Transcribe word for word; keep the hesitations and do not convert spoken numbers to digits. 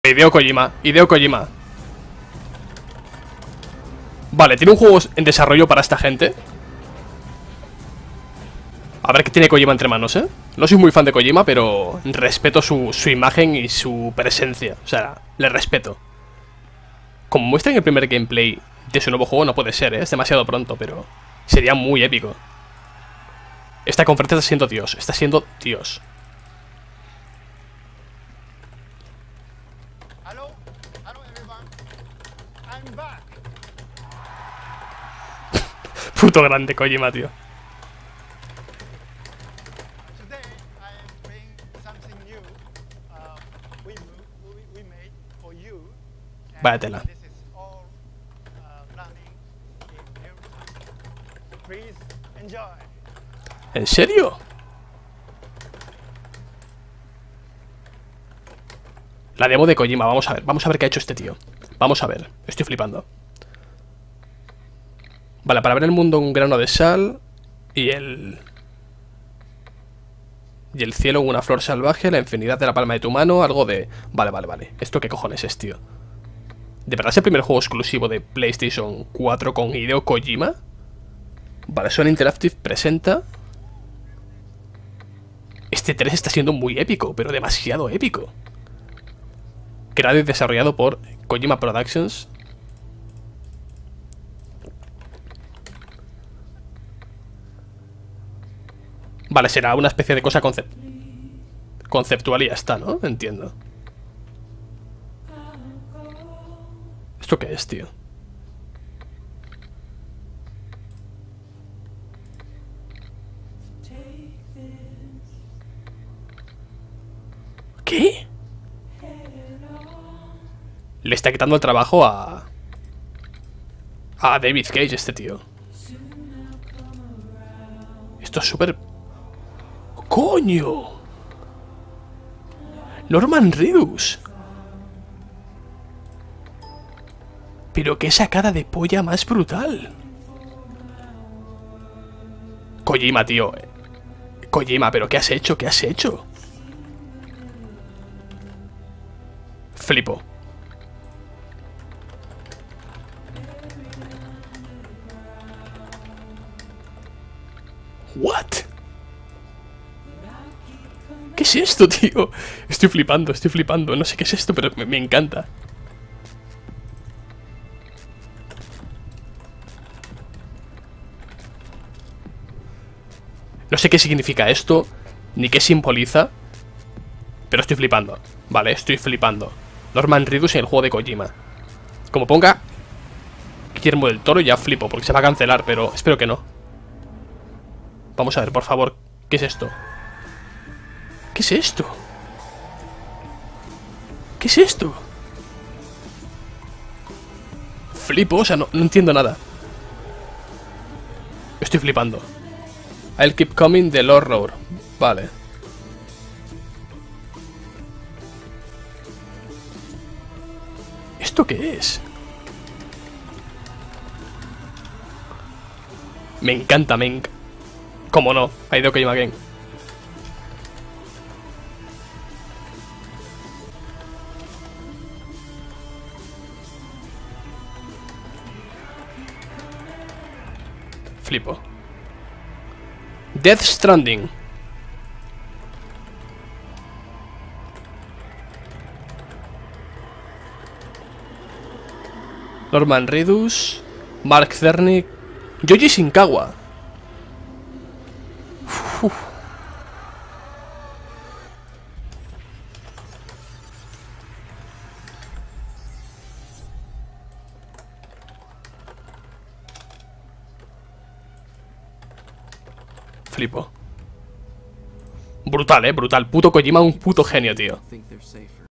Hideo Kojima, Hideo Kojima. Vale, tiene un juego en desarrollo para esta gente. A ver qué tiene Kojima entre manos, ¿eh? No soy muy fan de Kojima, pero respeto su, su imagen y su presencia. O sea, le respeto. Como muestran el primer gameplay de su nuevo juego, no puede ser, ¿eh? Es demasiado pronto, pero sería muy épico. Esta conferencia está siendo Dios, está siendo Dios. Puto grande Kojima, tío. Vaya tela. ¿En serio? La demo de Kojima, vamos a ver, vamos a ver qué ha hecho este tío. Vamos a ver, estoy flipando. Vale, para ver el mundo un grano de sal. Y el... Y el cielo una flor salvaje. La infinidad de la palma de tu mano. Algo de... Vale, vale, vale. ¿Esto qué cojones es, tío? ¿De verdad es el primer juego exclusivo de PlayStation cuatro con Hideo Kojima? Vale, Sony Interactive presenta... Este tres está siendo muy épico, pero demasiado épico. Creado y desarrollado por Kojima Productions. Vale, será una especie de cosa concep conceptual y ya está, ¿no? Entiendo. ¿Esto qué es, tío? ¿Qué? Le está quitando el trabajo a... A David Cage, este tío. Esto es súper... ¡Coño! Norman Reedus. Pero qué sacada de polla más brutal. Kojima, tío. Kojima, pero ¿qué has hecho? ¿Qué has hecho? Flipo. ¿What? ¿Qué es esto, tío? Estoy flipando, estoy flipando. No sé qué es esto, pero me, me encanta. No sé qué significa esto, ni qué simboliza, pero estoy flipando. Vale, estoy flipando. Norman Reedus en el juego de Kojima. Como ponga Guillermo del Toro, ya flipo, porque se va a cancelar, pero espero que no. Vamos a ver, por favor, ¿qué es esto? ¿Qué es esto? ¿Qué es esto? Flipo, o sea, no, no entiendo nada. Estoy flipando. I'll keep coming the Lord Roar. Vale. ¿Esto qué es? Me encanta, me encanta. ¿Cómo no? Hideo Kojima Game. Flipo. Death Stranding. Norman Reedus, Mark Cerny, Yoji Shinkawa. Uf. Flipo. Brutal, eh, brutal. Puto Kojima, un puto genio, tío.